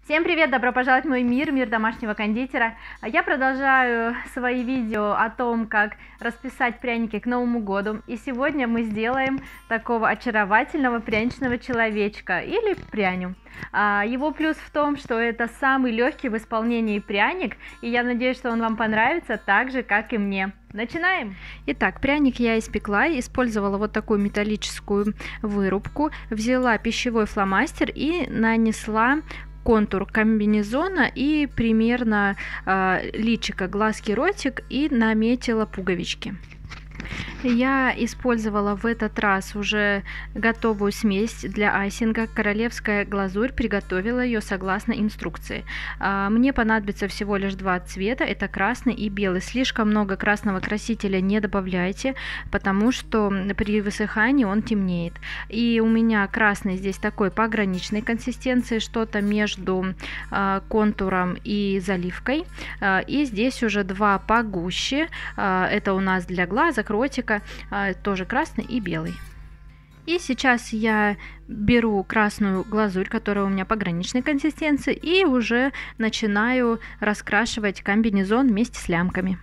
Всем привет! Добро пожаловать в мой мир домашнего кондитера. Я продолжаю свои видео о том, как расписать пряники к Новому году. И сегодня мы сделаем такого очаровательного пряничного человечка или пряню. Его плюс в том, что это самый легкий в исполнении пряник, и я надеюсь, что он вам понравится так же, как и мне. Начинаем! Итак, пряник я испекла, использовала вот такую металлическую вырубку, взяла пищевой фломастер и нанесла контур комбинезона и примерно личико, глазки, ротик и наметила пуговички. Я использовала в этот раз уже готовую смесь для айсинга. Королевская глазурь, приготовила ее согласно инструкции. Мне понадобится всего лишь два цвета, это красный и белый. Слишком много красного красителя не добавляйте, потому что при высыхании он темнеет. И у меня красный здесь такой пограничной консистенции, что-то между контуром и заливкой. И здесь уже два погуще, это у нас для глазок, ротика, тоже красный и белый. И сейчас я беру красную глазурь, которая у меня пограничной консистенции, и уже начинаю раскрашивать комбинезон вместе с лямками.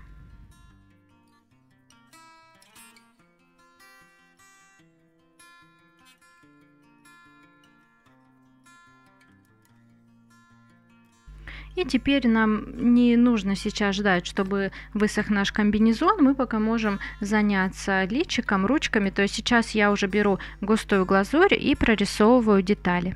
И теперь нам не нужно сейчас ждать, чтобы высох наш комбинезон. Мы пока можем заняться личиком, ручками. То есть сейчас я уже беру густую глазурь и прорисовываю детали.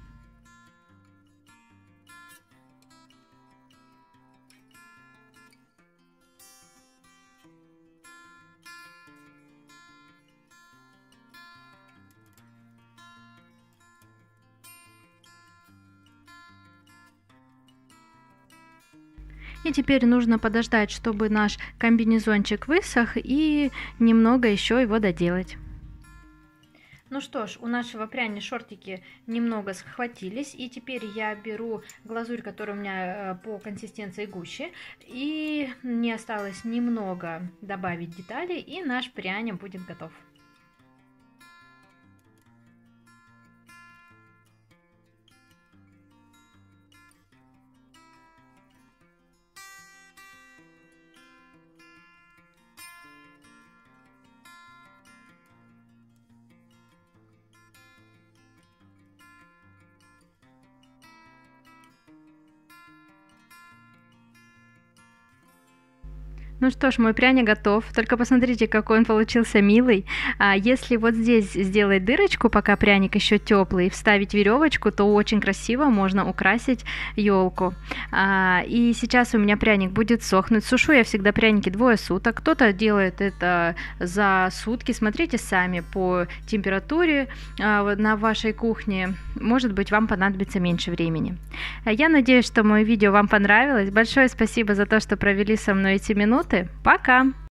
И теперь нужно подождать, чтобы наш комбинезончик высох, и немного еще его доделать. Ну что ж, у нашего пряни шортики немного схватились, и теперь я беру глазурь, которая у меня по консистенции гуще, и мне осталось немного добавить деталей, и наш пряня будет готов. Ну что ж, мой пряник готов. Только посмотрите, какой он получился милый. Если вот здесь сделать дырочку, пока пряник еще теплый, вставить веревочку, то очень красиво можно украсить елку. И сейчас у меня пряник будет сохнуть. Сушу я всегда пряники 2 суток. Кто-то делает это за сутки. Смотрите сами по температуре на вашей кухне. Может быть, вам понадобится меньше времени. Я надеюсь, что мое видео вам понравилось. Большое спасибо за то, что провели со мной эти минуты. Пока!